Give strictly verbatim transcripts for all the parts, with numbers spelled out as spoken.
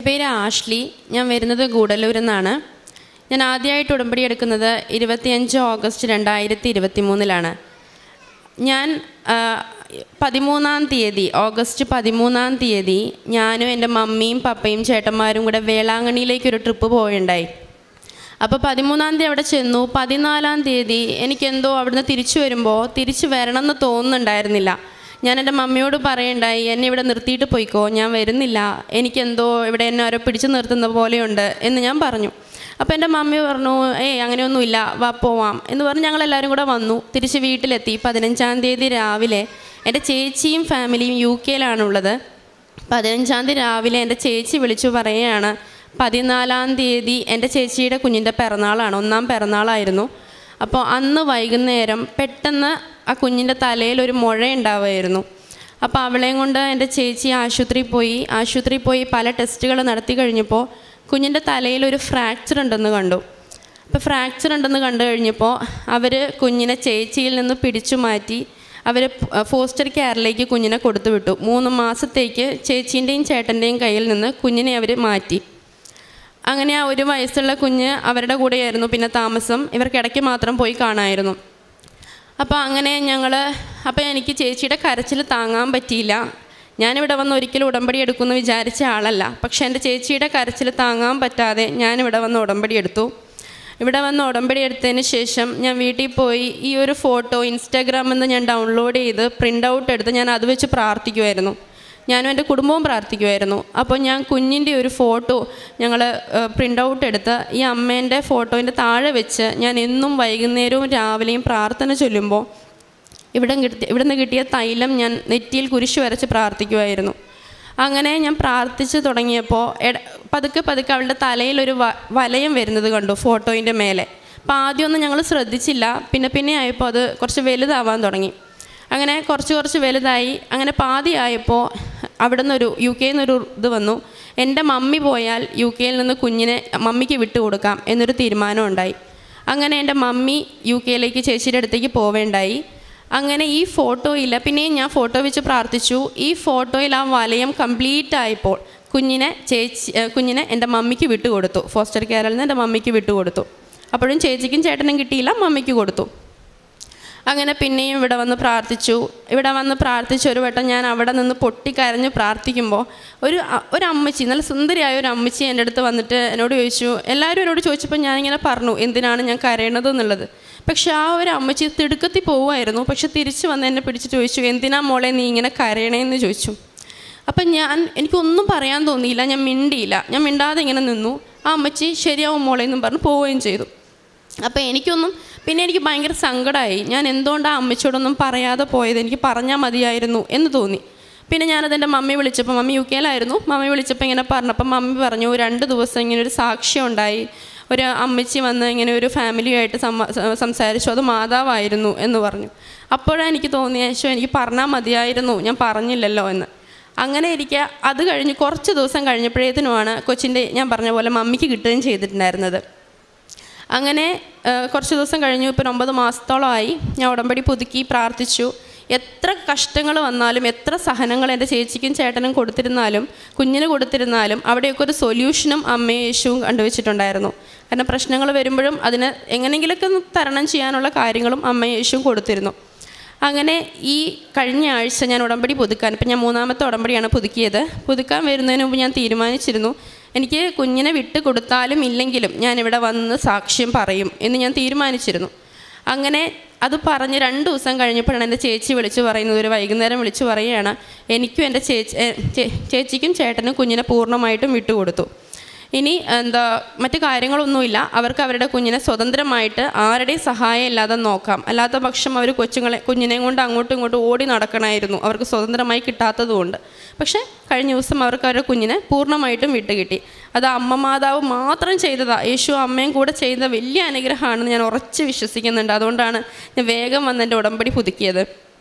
പേര് ആഷ്ലി. ഞാൻ വരുന്നത് ഗൂഡല്ലൂരിൽ നിന്നാണ്. ഞാൻ ആദ്യമായിട്ട് ഉടമ്പടി എടുക്കുന്നത് ഇരുപത്തിയഞ്ച് ഓഗസ്റ്റ് രണ്ടായിരത്തി ഇരുപത്തി മൂന്നിലാണ്. ഞാൻ പതിമൂന്നാം തീയതി ഓഗസ്റ്റ് പതിമൂന്നാം തീയതി ഞാനും എൻ്റെ മമ്മിയും പപ്പയും ചേട്ടന്മാരും കൂടെ വേളാങ്കണ്ണിയിലേക്കൊരു ട്രിപ്പ് പോയുണ്ടായി. അപ്പോൾ പതിമൂന്നാം തീയതി അവിടെ ചെന്നു. പതിനാലാം തീയതി എനിക്കെന്തോ അവിടുന്ന് തിരിച്ചു വരുമ്പോൾ തിരിച്ച് വരണം എന്ന് തോന്നുന്നുണ്ടായിരുന്നില്ല. ഞാൻ എൻ്റെ മമ്മിയോട് പറയുണ്ടായി, എന്നെ ഇവിടെ നിർത്തിയിട്ട് പോയിക്കോ, ഞാൻ വരുന്നില്ല, എനിക്കെന്തോ ഇവിടെ എന്നെ ആരോ പിടിച്ചു നിർത്തുന്ന പോലെയുണ്ട് എന്ന് ഞാൻ പറഞ്ഞു. അപ്പോൾ എൻ്റെ മമ്മി പറഞ്ഞു, ഏയ് അങ്ങനെയൊന്നുമില്ല, വാ പോവാം എന്ന് പറഞ്ഞ് ഞങ്ങളെല്ലാവരും കൂടെ വന്നു. തിരിച്ച് വീട്ടിലെത്തി. പതിനഞ്ചാം തീയതി രാവിലെ എൻ്റെ ചേച്ചിയും ഫാമിലിയും യു കെയിലാണുള്ളത്. പതിനഞ്ചാം തീയതി രാവിലെ എൻ്റെ ചേച്ചി വിളിച്ചു പറയുകയാണ്, പതിനാലാം തീയതി എൻ്റെ ചേച്ചിയുടെ കുഞ്ഞിൻ്റെ പിറന്നാളാണ്, ഒന്നാം പിറന്നാളായിരുന്നു. അപ്പോൾ അന്ന് വൈകുന്നേരം പെട്ടെന്ന് ആ കുഞ്ഞിൻ്റെ തലയിൽ ഒരു മുഴ ഉണ്ടാവുമായിരുന്നു. അപ്പോൾ അവളെയും കൊണ്ട് എൻ്റെ ചേച്ചി ആശുപത്രിയിൽ പോയി. ആശുപത്രിയിൽ പോയി പല ടെസ്റ്റുകൾ നടത്തി കഴിഞ്ഞപ്പോൾ കുഞ്ഞിൻ്റെ തലയിൽ ഒരു ഫ്രാക്ചർ ഉണ്ടെന്ന് കണ്ടു. അപ്പോൾ ഫ്രാക്ചർ ഉണ്ടെന്ന് കണ്ടു കഴിഞ്ഞപ്പോൾ അവർ കുഞ്ഞിനെ ചേച്ചിയിൽ നിന്ന് പിടിച്ചു മാറ്റി അവർ ഫോസ്റ്റർ കെയറിലേക്ക് കുഞ്ഞിനെ കൊടുത്തു വിട്ടു. മൂന്ന് മാസത്തേക്ക് ചേച്ചീൻ്റെയും ചേട്ടൻ്റെയും കയ്യിൽ നിന്ന് കുഞ്ഞിനെ അവർ മാറ്റി. അങ്ങനെ ആ ഒരു വയസ്സുള്ള കുഞ്ഞ് അവരുടെ കൂടെയായിരുന്നു പിന്നെ താമസം. ഇവർക്കിടയ്ക്ക് മാത്രം പോയി കാണാമായിരുന്നു. അപ്പോൾ അങ്ങനെ ഞങ്ങൾ അപ്പോൾ എനിക്ക് ചേച്ചിയുടെ കരച്ചിൽ താങ്ങാൻ പറ്റിയില്ല. ഞാനിവിടെ വന്ന് ഒരിക്കലും ഉടമ്പടി എടുക്കുമെന്ന് വിചാരിച്ച ആളല്ല. പക്ഷേ എൻ്റെ ചേച്ചിയുടെ കരച്ചിൽ താങ്ങാൻ പറ്റാതെ ഞാനിവിടെ വന്ന് ഉടമ്പടി എടുത്തു. ഇവിടെ വന്ന് ഉടമ്പടി എടുത്തതിന് ശേഷം ഞാൻ വീട്ടിൽ പോയി ഈ ഒരു ഫോട്ടോ ഇൻസ്റ്റാഗ്രാമിൽ നിന്ന് ഞാൻ ഡൗൺലോഡ് ചെയ്ത് പ്രിൻ്റ് ഔട്ട് എടുത്ത് ഞാൻ അത് വെച്ച് പ്രാർത്ഥിക്കുമായിരുന്നു. ഞാനും എൻ്റെ കുടുംബവും പ്രാർത്ഥിക്കുമായിരുന്നു. അപ്പോൾ ഞാൻ കുഞ്ഞിൻ്റെ ഒരു ഫോട്ടോ ഞങ്ങൾ പ്രിൻ്റ് ഔട്ട് എടുത്ത് ഈ അമ്മേൻ്റെ ഫോട്ടോൻ്റെ താഴെ വെച്ച് ഞാൻ എന്നും വൈകുന്നേരവും രാവിലെയും പ്രാർത്ഥന ചൊല്ലുമ്പോൾ ഇവിടെ കിട്ടി ഇവിടെ നിന്ന് കിട്ടിയ തൈലം ഞാൻ നെറ്റിയിൽ കുരിശ് വരച്ച് പ്രാർത്ഥിക്കുമായിരുന്നു. അങ്ങനെ ഞാൻ പ്രാർത്ഥിച്ച് തുടങ്ങിയപ്പോൾ പതുക്കെ പതുക്കെ അവളുടെ തലയിലൊരു വ വലയം വരുന്നത് കണ്ടു ഫോട്ടോയിൻ്റെ മേലെ. അപ്പോൾ ആദ്യമൊന്നും ഞങ്ങൾ ശ്രദ്ധിച്ചില്ല. പിന്നെ പിന്നെ ആയപ്പോൾ അത് കുറച്ച് വലുതാവാൻ തുടങ്ങി. അങ്ങനെ കുറച്ച് കുറച്ച് വലുതായി. അങ്ങനെ പാതിയായപ്പോൾ അവിടെ നിന്നൊരു യു കെയിൽ നിന്നൊരു ഇത് വന്നു, എൻ്റെ മമ്മി പോയാൽ യു കെയിൽ നിന്ന് കുഞ്ഞിനെ മമ്മിക്ക് വിട്ടു കൊടുക്കാം എന്നൊരു തീരുമാനം ഉണ്ടായി. അങ്ങനെ എൻ്റെ മമ്മി യു കെയിലേക്ക് ചേച്ചിയുടെ അടുത്തേക്ക് പോവേണ്ടായി. അങ്ങനെ ഈ ഫോട്ടോയിൽ പിന്നെയും ഞാൻ ഫോട്ടോ വെച്ച് പ്രാർത്ഥിച്ചു. ഈ ഫോട്ടോയിൽ ആ വലയം കംപ്ലീറ്റ് ആയപ്പോൾ കുഞ്ഞിനെ ചേച്ചി കുഞ്ഞിനെ എൻ്റെ മമ്മിക്ക് വിട്ടു കൊടുത്തു. ഫോസ്റ്റർ കെയറിൽ നിന്ന് എൻ്റെ മമ്മിക്ക് വിട്ടു കൊടുത്തു. അപ്പോഴും ചേച്ചിക്കും ചേട്ടനും കിട്ടിയില്ല, മമ്മിക്ക് കൊടുത്തു. അങ്ങനെ പിന്നെയും ഇവിടെ വന്ന് പ്രാർത്ഥിച്ചു. ഇവിടെ വന്ന് പ്രാർത്ഥിച്ച് ഒരു വട്ടം ഞാൻ അവിടെ നിന്ന് പൊട്ടിക്കരഞ്ഞ് പ്രാർത്ഥിക്കുമ്പോൾ ഒരു ഒരു അമ്മച്ചി, നല്ല സുന്ദരിയായ ഒരു അമ്മച്ചി എൻ്റെ അടുത്ത് വന്നിട്ട് എന്നോട് ചോദിച്ചു. എല്ലാവരും എന്നോട് ചോദിച്ചപ്പോൾ ഞാനിങ്ങനെ പറഞ്ഞു എന്തിനാണ് ഞാൻ കരയണത് എന്നുള്ളത്. പക്ഷെ ആ ഒരു അമ്മച്ചി തിടുക്കത്തിൽ പോവുമായിരുന്നു. പക്ഷെ തിരിച്ച് വന്ന് എന്നെ പിടിച്ച് ചോദിച്ചു, എന്തിനാ മോളെ നീ ഇങ്ങനെ കരയണേന്ന് ചോദിച്ചു. അപ്പം ഞാൻ എനിക്കൊന്നും പറയാൻ തോന്നിയില്ല. ഞാൻ മിണ്ടിയില്ല. ഞാൻ മിണ്ടാതെ ഇങ്ങനെ നിന്നു. ആ അമ്മച്ചി ശരിയാവും മോളെ എന്നും പറഞ്ഞ് പോവുകയും ചെയ്തു. അപ്പോൾ എനിക്കൊന്നും പിന്നെ എനിക്ക് ഭയങ്കര സങ്കടമായി. ഞാൻ എന്തുകൊണ്ടാണ് ആ അമ്മച്ചിയോടൊന്നും പറയാതെ പോയത്, എനിക്ക് പറഞ്ഞാൽ മതിയായിരുന്നു എന്ന് തോന്നി. പിന്നെ ഞാനതെൻ്റെ മമ്മി വിളിച്ചപ്പോൾ, മമ്മി യു കെയിലായിരുന്നു, മമ്മി വിളിച്ചപ്പോൾ ഇങ്ങനെ പറഞ്ഞപ്പോൾ മമ്മി പറഞ്ഞു, രണ്ട് ദിവസം ഇങ്ങനെ ഒരു സാക്ഷ്യം ഉണ്ടായി, ഒരു അമ്മച്ചി വന്ന് ഇങ്ങനെ ഒരു ഫാമിലിയായിട്ട് സംസാരിച്ചു, അത് മാതാവായിരുന്നു എന്ന് പറഞ്ഞു. അപ്പോഴാണ് എനിക്ക് തോന്നിയ ശേഷം എനിക്ക് പറഞ്ഞാൽ മതിയായിരുന്നു, ഞാൻ പറഞ്ഞില്ലല്ലോ എന്ന്. അങ്ങനെ ഇരിക്കുക. അത് കഴിഞ്ഞ് കുറച്ച് ദിവസം കഴിഞ്ഞപ്പോഴേത്തിനുമാണ് കൊച്ചിൻ്റെ ഞാൻ പറഞ്ഞ പോലെ മമ്മിക്ക് കിട്ടുകയും ചെയ്തിട്ടുണ്ടായിരുന്നത്. അങ്ങനെ കുറച്ച് ദിവസം കഴിഞ്ഞു. ഇപ്പം ഒമ്പത് മാസത്തോളമായി ഞാൻ ഉടമ്പടി പുതുക്കി പ്രാർത്ഥിച്ചു. എത്ര കഷ്ടങ്ങൾ വന്നാലും എത്ര സഹനങ്ങൾ എൻ്റെ ചേച്ചിക്കും ചേട്ടനും കൊടുത്തിരുന്നാലും കുഞ്ഞിന് കൊടുത്തിരുന്നാലും അവിടെയൊക്കെ ഒരു സൊല്യൂഷനും അമ്മയും യേശുവും കണ്ടുവച്ചിട്ടുണ്ടായിരുന്നു. കാരണം പ്രശ്നങ്ങൾ വരുമ്പോഴും അതിന് എങ്ങനെയെങ്കിലുമൊക്കെ തരണം ചെയ്യാനുള്ള കാര്യങ്ങളും അമ്മയും യേശുവും കൊടുത്തിരുന്നു. അങ്ങനെ ഈ കഴിഞ്ഞ ആഴ്ച ഞാൻ ഉടമ്പടി പുതുക്കാൻ, ഇപ്പം ഞാൻ മൂന്നാമത്തെ ഉടമ്പടിയാണ് പുതുക്കിയത്. പുതുക്കാൻ വരുന്നതിന് മുമ്പ് ഞാൻ തീരുമാനിച്ചിരുന്നു, എനിക്ക് കുഞ്ഞിനെ വിട്ട് കൊടുത്താലും ഇല്ലെങ്കിലും ഞാനിവിടെ വന്ന് സാക്ഷ്യം പറയും എന്ന് ഞാൻ തീരുമാനിച്ചിരുന്നു. അങ്ങനെ അത് പറഞ്ഞ് രണ്ട് ദിവസം കഴിഞ്ഞപ്പോഴാണ് എൻ്റെ ചേച്ചി വിളിച്ച് പറയുന്നത്, ഒരു വൈകുന്നേരം വിളിച്ച് പറയുകയാണ്, എനിക്കും എൻ്റെ ചേച്ചി ചേച്ചിക്കും ചേട്ടനും കുഞ്ഞിനെ പൂർണ്ണമായിട്ടും വിട്ടുകൊടുത്തു. ഇനി എന്താ മറ്റു കാര്യങ്ങളൊന്നുമില്ല, അവർക്ക് അവരുടെ കുഞ്ഞിനെ സ്വതന്ത്രമായിട്ട് ആരുടെയും സഹായം ഇല്ലാതെ നോക്കാം. അല്ലാത്ത പക്ഷം അവർ കൊച്ചുങ്ങളെ കുഞ്ഞിനെയും കൊണ്ട് അങ്ങോട്ടും ഇങ്ങോട്ടും ഓടി നടക്കണമായിരുന്നു, അവർക്ക് സ്വതന്ത്രമായി കിട്ടാത്തതുകൊണ്ട്. പക്ഷേ കഴിഞ്ഞ ദിവസം അവർക്ക് അവരുടെ കുഞ്ഞിനെ പൂർണ്ണമായിട്ടും വിട്ടുകിട്ടി. അത് അമ്മ മാതാവ് മാത്രം ചെയ്തതാണ്, യേശു അമ്മയും കൂടെ ചെയ്ത വലിയ അനുഗ്രഹമാണെന്ന് ഞാൻ ഉറച്ച് വിശ്വസിക്കുന്നുണ്ട്. അതുകൊണ്ടാണ് ഞാൻ വേഗം വന്ന് എൻ്റെ ഉടമ്പടി പുതുക്കിയത്.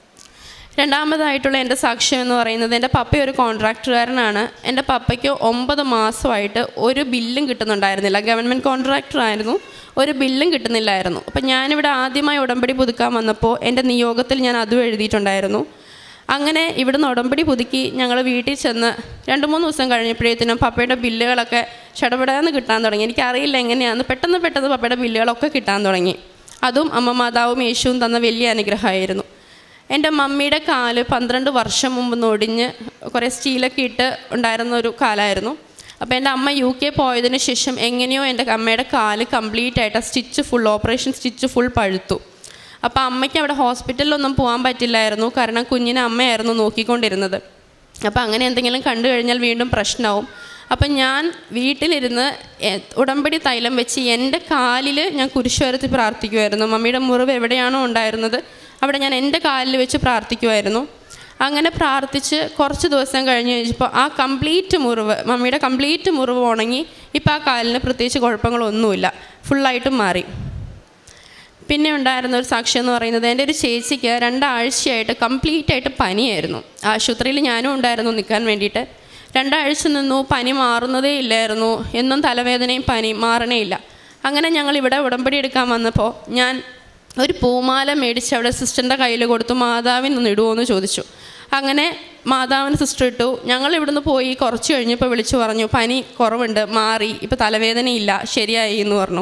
രണ്ടാമതായിട്ടുള്ള എൻ്റെ സാക്ഷ്യം എന്ന് പറയുന്നത്, എൻ്റെ പപ്പ ഒരു കോൺട്രാക്ടറുകാരനാണ്. എൻ്റെ പപ്പയ്ക്ക് ഒമ്പത് മാസമായിട്ട് ഒരു ബില്ലും കിട്ടുന്നുണ്ടായിരുന്നില്ല. ഗവൺമെൻറ് കോൺട്രാക്ടറായിരുന്നു, ഒരു ബില്ലും കിട്ടുന്നില്ലായിരുന്നു. അപ്പം ഞാനിവിടെ ആദ്യമായി ഉടമ്പടി പുതുക്കാൻ വന്നപ്പോൾ എൻ്റെ നിയോഗത്തിൽ ഞാൻ അതും എഴുതിയിട്ടുണ്ടായിരുന്നു. അങ്ങനെ ഇവിടുന്ന് ഉടമ്പടി പുതുക്കി ഞങ്ങൾ വീട്ടിൽ ചെന്ന് രണ്ട് മൂന്ന് ദിവസം കഴിഞ്ഞപ്പോഴത്തേനും പപ്പയുടെ ബില്ലുകളൊക്കെ ചടപടാന്ന് കിട്ടാൻ തുടങ്ങി. എനിക്കറിയില്ല എങ്ങനെയാണെന്ന്. പെട്ടെന്ന് പെട്ടെന്ന് പപ്പയുടെ ബില്ലുകളൊക്കെ കിട്ടാൻ തുടങ്ങി. അതും അമ്മ മാതാവും യേശുവും തന്ന വലിയ അനുഗ്രഹമായിരുന്നു. എൻ്റെ മമ്മിയുടെ കാല് പന്ത്രണ്ട് വർഷം മുമ്പ് നൊടിഞ്ഞ് കുറേ സ്റ്റീലൊക്കെ ഇട്ട് ഉണ്ടായിരുന്ന ഒരു കാലമായിരുന്നു. അപ്പോൾ എൻ്റെ അമ്മ യു കെ പോയതിന് ശേഷം എങ്ങനെയോ എൻ്റെ അമ്മയുടെ കാല് കംപ്ലീറ്റ് ആയിട്ട് stitch full operation stitch full പഴുത്തു. അപ്പോൾ അമ്മയ്ക്ക് അവിടെ ഹോസ്പിറ്റലിലൊന്നും പോകാൻ പറ്റില്ലായിരുന്നു, കാരണം കുഞ്ഞിനെ അമ്മയായിരുന്നു നോക്കിക്കൊണ്ടിരുന്നത്. അപ്പോൾ അങ്ങനെ എന്തെങ്കിലും കണ്ടു കഴിഞ്ഞാൽ വീണ്ടും പ്രശ്നമാവും. അപ്പം ഞാൻ വീട്ടിലിരുന്ന് ഉടമ്പടി തൈലം വെച്ച് എൻ്റെ കാലിൽ ഞാൻ കുരിശ് വരത്തി പ്രാർത്ഥിക്കുമായിരുന്നു. മമ്മിയുടെ മുറിവ് എവിടെയാണോ ഉണ്ടായിരുന്നത് അവിടെ ഞാൻ എൻ്റെ കാലിൽ വെച്ച് പ്രാർത്ഥിക്കുമായിരുന്നു. അങ്ങനെ പ്രാർത്ഥിച്ച് കുറച്ച് ദിവസം കഴിഞ്ഞ് കഴിഞ്ഞപ്പോൾ ആ കംപ്ലീറ്റ് മുറിവ്, മമ്മിയുടെ കംപ്ലീറ്റ് മുറിവ് ഉണങ്ങി. ഇപ്പോൾ ആ കാലിന് പ്രത്യേകിച്ച് കുഴപ്പങ്ങളൊന്നുമില്ല, ഫുള്ളായിട്ടും മാറി. പിന്നെ ഉണ്ടായിരുന്ന ഒരു സാക്ഷ്യം എന്ന് പറയുന്നത്, എൻ്റെ ഒരു ചേച്ചിക്ക് രണ്ടാഴ്ചയായിട്ട് കംപ്ലീറ്റ് ആയിട്ട് പനിയായിരുന്നു. ആശുപത്രിയിൽ ഞാനും ഉണ്ടായിരുന്നു നിൽക്കാൻ വേണ്ടിയിട്ട്. രണ്ടാഴ്ച നിന്നു, പനി മാറുന്നതേ ഇല്ലായിരുന്നു. എന്നും തലവേദനയും പനി മാറണേ ഇല്ല. അങ്ങനെ ഞങ്ങളിവിടെ ഉടമ്പടി എടുക്കാൻ വന്നപ്പോൾ ഞാൻ ഒരു പൂമാല മേടിച്ച് അവിടെ സിസ്റ്ററിൻ്റെ കയ്യിൽ കൊടുത്തു. മാതാവിന് ഇടുമോ എന്ന് ചോദിച്ചു. അങ്ങനെ മാതാവിന് സിസ്റ്റർ ഇട്ടു. ഞങ്ങൾ ഇവിടുന്ന് പോയി കുറച്ച് കഴിഞ്ഞപ്പോൾ വിളിച്ചു പറഞ്ഞു, പനി കുറവുണ്ട്, മാറി, ഇപ്പോൾ തലവേദനയില്ല, ശരിയായി എന്ന് പറഞ്ഞു.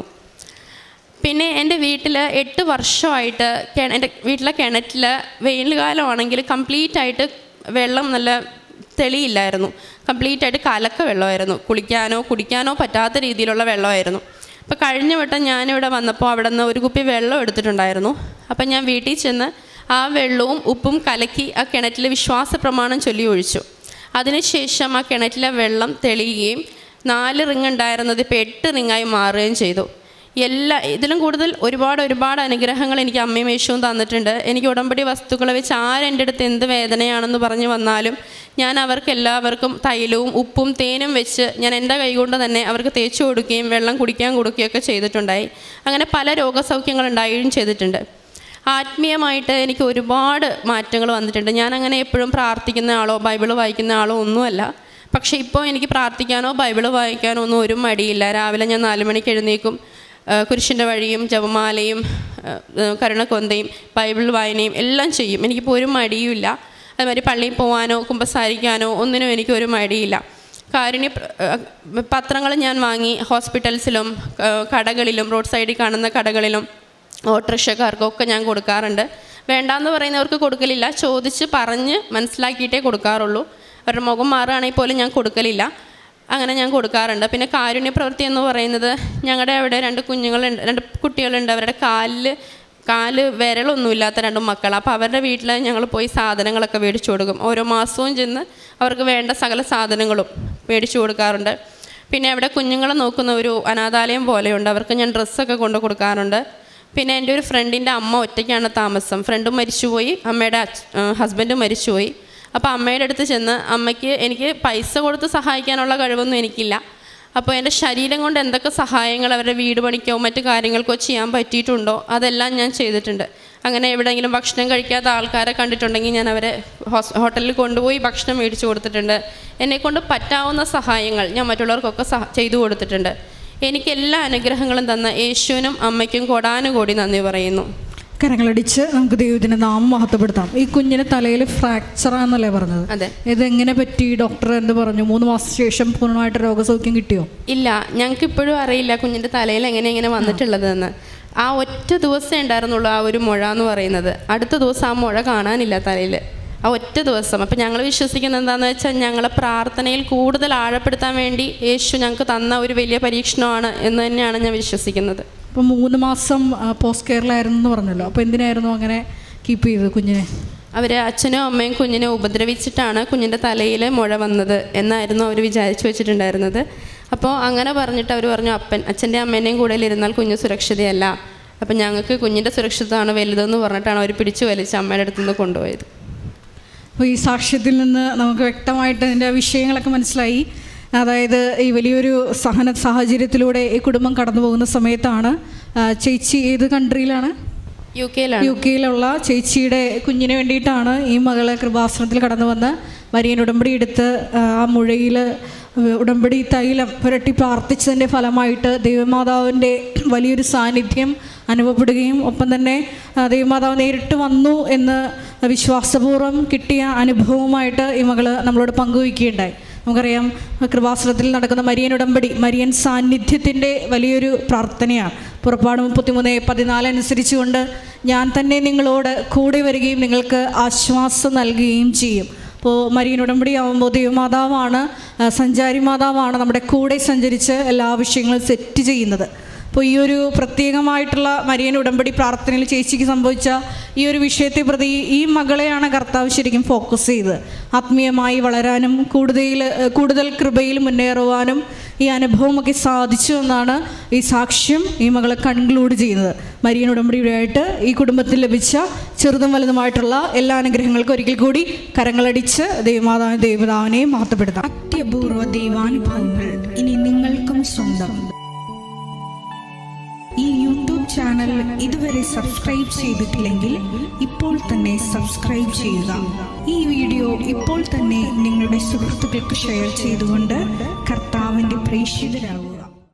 പിന്നെ എൻ്റെ വീട്ടിൽ എട്ട് വർഷമായിട്ട് എൻ്റെ വീട്ടിലെ കിണറ്റിൽ വെയിൽക്കാലമാണെങ്കിൽ കംപ്ലീറ്റ് ആയിട്ട് വെള്ളം നല്ല തെളിയില്ലായിരുന്നു. കംപ്ലീറ്റ് ആയിട്ട് കലക്ക വെള്ളമായിരുന്നു. കുളിക്കാനോ കുടിക്കാനോ പറ്റാത്ത രീതിയിലുള്ള വെള്ളമായിരുന്നു. അപ്പോൾ കഴിഞ്ഞ വട്ടം ഞാനിവിടെ വന്നപ്പോൾ അവിടെ നിന്ന് ഒരു കുപ്പി വെള്ളം എടുത്തിട്ടുണ്ടായിരുന്നു. അപ്പം ഞാൻ വീട്ടിൽ ചെന്ന് ആ വെള്ളവും ഉപ്പും കലക്കി ആ കിണറ്റിൽ വിശ്വാസ പ്രമാണം ചൊല്ലി ഒഴിച്ചു. അതിനുശേഷം ആ കിണറ്റിലെ വെള്ളം തെളിയുകയും നാല് റിങ് ഉണ്ടായിരുന്നത് ഇപ്പോൾ എട്ട് റിങ്ങായി മാറുകയും ചെയ്തു. എല്ലാ ഇതിലും കൂടുതൽ ഒരുപാട് ഒരുപാട് അനുഗ്രഹങ്ങൾ എനിക്ക് അമ്മയും യേശുവും തന്നിട്ടുണ്ട്. എനിക്ക് ഉടമ്പടി വസ്തുക്കളെ വെച്ച് ആരെൻ്റെ അടുത്ത് എന്ത് വേദനയാണെന്ന് പറഞ്ഞ് വന്നാലും ഞാൻ അവർക്ക് എല്ലാവർക്കും തൈലവും ഉപ്പും തേനും വെച്ച് ഞാൻ എൻ്റെ കൈകൊണ്ട് തന്നെ അവർക്ക് തേച്ച് കൊടുക്കുകയും വെള്ളം കുടിക്കാൻ കൊടുക്കുകയൊക്കെ ചെയ്തിട്ടുണ്ടായി. അങ്ങനെ പല രോഗസൗഖ്യങ്ങൾ ഉണ്ടാവുകയും ചെയ്തിട്ടുണ്ട്. ആത്മീയമായിട്ട് എനിക്ക് ഒരുപാട് മാറ്റങ്ങൾ വന്നിട്ടുണ്ട്. ഞാനങ്ങനെ എപ്പോഴും പ്രാർത്ഥിക്കുന്ന ആളോ ബൈബിള് വായിക്കുന്ന ആളോ ഒന്നുമല്ല. പക്ഷേ ഇപ്പോൾ എനിക്ക് പ്രാർത്ഥിക്കാനോ ബൈബിള് വായിക്കാനോ ഒന്നും ഒരു മടിയില്ല. രാവിലെ ഞാൻ നാല് മണിക്ക് എഴുന്നേൽക്കും. കുരിശിൻ്റെ വഴിയും ജപമാലയും കരുണക്കൊന്തയും ബൈബിൾ വായനയും എല്ലാം ചെയ്യും. എനിക്കിപ്പോൾ ഒരു മടിയുമില്ല. അതുമാതിരി പള്ളിയിൽ പോകാനോ കുമ്പസാരിക്കാനോ ഒന്നിനും എനിക്കൊരു മടിയില്ല. കാരുണ്യ പത്രങ്ങൾ ഞാൻ വാങ്ങി ഹോസ്പിറ്റൽസിലും കടകളിലും റോഡ് സൈഡിൽ കാണുന്ന കടകളിലും ഓട്ടോറിക്ഷക്കാർക്കൊക്കെ ഞാൻ കൊടുക്കാറുണ്ട്. വേണ്ടാന്ന് പറയുന്നവർക്ക് കൊടുക്കലില്ല. ചോദിച്ച് പറഞ്ഞ് മനസ്സിലാക്കിയിട്ടേ കൊടുക്കാറുള്ളൂ. അവരുടെ മുഖം മാറുകയാണെങ്കിൽ പോലും ഞാൻ കൊടുക്കലില്ല. അങ്ങനെ ഞാൻ കൊടുക്കാറുണ്ട്. പിന്നെ കാരുണ്യ പ്രവൃത്തി എന്ന് പറയുന്നത്, ഞങ്ങളുടെ അവിടെ രണ്ട് കുഞ്ഞുങ്ങളുണ്ട്, രണ്ട് കുട്ടികളുണ്ട്. അവരുടെ കാലിൽ കാല് വിരലൊന്നുമില്ലാത്ത രണ്ട് മക്കൾ. അപ്പോൾ അവരുടെ വീട്ടിൽ ഞങ്ങൾ പോയി സാധനങ്ങളൊക്കെ മേടിച്ചു കൊടുക്കും. ഓരോ മാസവും ചെന്ന് അവർക്ക് വേണ്ട സകല സാധനങ്ങളും മേടിച്ചു കൊടുക്കാറുണ്ട്. പിന്നെ അവിടെ കുഞ്ഞുങ്ങളെ നോക്കുന്ന ഒരു അനാഥാലയം പോലെയുണ്ട്, അവർക്ക് ഞാൻ ഡ്രസ്സൊക്കെ കൊണ്ട് കൊടുക്കാറുണ്ട്. പിന്നെ എൻ്റെ ഒരു ഫ്രണ്ടിൻ്റെ അമ്മ ഒറ്റയ്ക്കാണ് താമസം. ഫ്രണ്ടും മരിച്ചുപോയി, അമ്മയുടെ ഹസ്ബൻഡും മരിച്ചുപോയി. അപ്പോൾ അമ്മയുടെ അടുത്ത് ചെന്ന്, അമ്മയ്ക്ക് എനിക്ക് പൈസ കൊടുത്ത് സഹായിക്കാനുള്ള കഴിവൊന്നും എനിക്കില്ല. അപ്പോൾ എൻ്റെ ശരീരം കൊണ്ട് എന്തൊക്കെ സഹായങ്ങൾ അവരുടെ വീട് പണിക്കോ മറ്റു കാര്യങ്ങൾക്കോ ചെയ്യാൻ പറ്റിയിട്ടുണ്ടോ അതെല്ലാം ഞാൻ ചെയ്തിട്ടുണ്ട്. അങ്ങനെ എവിടെയെങ്കിലും ഭക്ഷണം കഴിക്കാത്ത ആൾക്കാരെ കണ്ടിട്ടുണ്ടെങ്കിൽ ഞാൻ അവരെ ഹോസ് ഹോട്ടലിൽ കൊണ്ടുപോയി ഭക്ഷണം മേടിച്ചു കൊടുത്തിട്ടുണ്ട്. എന്നെക്കൊണ്ട് പറ്റാവുന്ന സഹായങ്ങൾ ഞാൻ മറ്റുള്ളവർക്കൊക്കെ സഹ ചെയ്തു കൊടുത്തിട്ടുണ്ട്. എനിക്ക് എല്ലാ അനുഗ്രഹങ്ങളും തന്ന യേശുവിനും അമ്മയ്ക്കും കോടാനുകോടി നന്ദി പറയുന്നു. കരങ്ങളടിച്ച് നമുക്ക് ദൈവത്തിൻ്റെ നാമം മഹത്വപ്പെടുത്താം. ഈ കുഞ്ഞിന് തലയിൽ ഫ്രാക്ചറാന്നല്ലേ പറഞ്ഞത്? അതെ. ഇതെങ്ങനെ പറ്റി? ഡോക്ടർ എന്ത് പറഞ്ഞു? മൂന്ന് മാസത്തിന് ശേഷം പൂർണ്ണമായിട്ട് രോഗസൗഖ്യം കിട്ടിയോ? ഇല്ല, ഞങ്ങൾക്ക് ഇപ്പോഴും അറിയില്ല കുഞ്ഞിൻ്റെ തലയിൽ എങ്ങനെ എങ്ങനെ വന്നിട്ടുള്ളതെന്ന്. ആ ഒറ്റ ദിവസം ഉണ്ടായിരുന്നുള്ളൂ ആ ഒരു മുഴ എന്ന് പറയുന്നത്. അടുത്ത ദിവസം ആ മുഴ കാണാനില്ല തലയിൽ, ആ ഒറ്റ ദിവസം. അപ്പം ഞങ്ങൾ വിശ്വസിക്കുന്നത് എന്താണെന്ന് വെച്ചാൽ, ഞങ്ങളെ പ്രാർത്ഥനയിൽ കൂടുതൽ ആഴപ്പെടുത്താൻ വേണ്ടി യേശു ഞങ്ങൾക്ക് തന്ന ഒരു വലിയ പരീക്ഷണമാണ് എന്ന് തന്നെയാണ് ഞാൻ വിശ്വസിക്കുന്നത്. അപ്പോൾ മൂന്ന് മാസം പോസ്റ്റ് കെയറിലായിരുന്നു എന്ന് പറഞ്ഞല്ലോ. അപ്പോൾ എന്തിനായിരുന്നു അങ്ങനെ കീപ്പ് ചെയ്തത് കുഞ്ഞിനെ? അവർ അച്ഛനും അമ്മയും കുഞ്ഞിനെ ഉപദ്രവിച്ചിട്ടാണ് കുഞ്ഞിൻ്റെ തലയിൽ മുഴ വന്നത് എന്നായിരുന്നു അവർ വിചാരിച്ചു വെച്ചിട്ടുണ്ടായിരുന്നത്. അപ്പോൾ അങ്ങനെ പറഞ്ഞിട്ട് അവർ പറഞ്ഞു, അപ്പൻ അച്ഛൻ്റെ അമ്മേനെയും കൂടെ ഇരുന്നാൽ കുഞ്ഞ് സുരക്ഷിതയല്ല, അപ്പം ഞങ്ങൾക്ക് കുഞ്ഞിൻ്റെ സുരക്ഷിതമാണ് വലുതെന്ന് പറഞ്ഞിട്ടാണ് അവർ പിടിച്ചു വലിച്ച് അമ്മയുടെ അടുത്ത് നിന്ന് കൊണ്ടുപോയത്. അപ്പോൾ ഈ സാക്ഷ്യത്തിൽ നിന്ന് നമുക്ക് വ്യക്തമായിട്ട് അതിൻ്റെ വിഷയങ്ങളൊക്കെ മനസ്സിലായി. അതായത് ഈ വലിയൊരു സഹന സാഹചര്യത്തിലൂടെ ഈ കുടുംബം കടന്നു പോകുന്ന സമയത്താണ് ചേച്ചി ഏത് കൺട്രിയിലാണ്? യു കെയിലാണ്. യു കെയിലുള്ള ചേച്ചിയുടെ കുഞ്ഞിന് വേണ്ടിയിട്ടാണ് ഈ മകളെ കൃപാസനത്തിൽ കടന്നു വന്ന് മരിയൻ ഉടമ്പടി എടുത്ത് ആ മുഴയിൽ ഉടമ്പടി തൈലം പുരട്ടി പ്രാർത്ഥിച്ചതിൻ്റെ ഫലമായിട്ട് ദൈവമാതാവിൻ്റെ വലിയൊരു സാന്നിധ്യം അനുഭവപ്പെടുകയും ഒപ്പം തന്നെ ദൈവമാതാവ് നേരിട്ട് വന്നു എന്ന് വിശ്വാസപൂർവ്വം കിട്ടിയ അനുഭവമായിട്ട് ഈ മകൾ നമ്മളോട് പങ്കുവയ്ക്കുകയുണ്ടായി. നമുക്കറിയാം, കൃപാസനത്തിൽ നടക്കുന്ന മരിയൻ ഉടമ്പടി മരിയൻ സാന്നിധ്യത്തിൻ്റെ വലിയൊരു പ്രാർത്ഥനയാണ്. പുറപ്പാട് മുപ്പത്തിമൂന്ന് പതിനാല് അനുസരിച്ചുകൊണ്ട് ഞാൻ തന്നെ നിങ്ങളോട് കൂടെ വരികയും നിങ്ങൾക്ക് ആശ്വാസം നൽകുകയും ചെയ്യും. അപ്പോൾ മരിയൻ ഉടമ്പടി ആകുമ്പോൾ ദൈവമാതാവാണ്, സഞ്ചാരി മാതാവാണ് നമ്മുടെ കൂടെ സഞ്ചരിച്ച് എല്ലാ വിഷയങ്ങളും സെറ്റ് ചെയ്യുന്നത്. അപ്പോൾ ഈ ഒരു പ്രത്യേകമായിട്ടുള്ള മരിയൻ ഉടമ്പടി പ്രാർത്ഥനയിൽ ചേച്ചിക്ക് സംഭവിച്ച ഈ ഒരു വിഷയത്തെ പ്രതി ഈ മകളെയാണ് കർത്താവ് ശരിക്കും ഫോക്കസ് ചെയ്ത് ആത്മീയമായി വളരാനും കൂടുതൽ കൂടുതൽ കൃപയിൽ മുന്നേറുവാനും ഈ അനുഭവമൊക്കെ സാധിച്ചു എന്നാണ് ഈ സാക്ഷ്യം ഈ മകളെ കൺക്ലൂഡ് ചെയ്യുന്നത്. മരിയൻ ഉടമ്പടിയായിട്ട് ഈ കുടുംബത്തിൽ ലഭിച്ച ചെറുതും വലുതുമായിട്ടുള്ള എല്ലാ അനുഗ്രഹങ്ങൾക്കും ഒരിക്കൽ കൂടി കരങ്ങളടിച്ച് ദൈവമാതാവിനെ ദൈവപിതാവിനെയും മഹത്വപ്പെടുത്താം. അത്യപൂർവ ദൈവാനുഭവങ്ങൾ ഇനി നിങ്ങൾക്കും സ്വന്തം. ഈ യൂട്യൂബ് ചാനൽ ഇതുവരെ സബ്സ്ക്രൈബ് ചെയ്തിട്ടില്ലെങ്കിൽ ഇപ്പോൾ തന്നെ സബ്സ്ക്രൈബ് ചെയ്യുക. ഈ വീഡിയോ ഇപ്പോൾ തന്നെ നിങ്ങളുടെ സുഹൃത്തുക്കൾക്ക് ഷെയർ ചെയ്തുകൊണ്ട് കർത്താവിൻ്റെ പ്രേക്ഷിതരാകുക.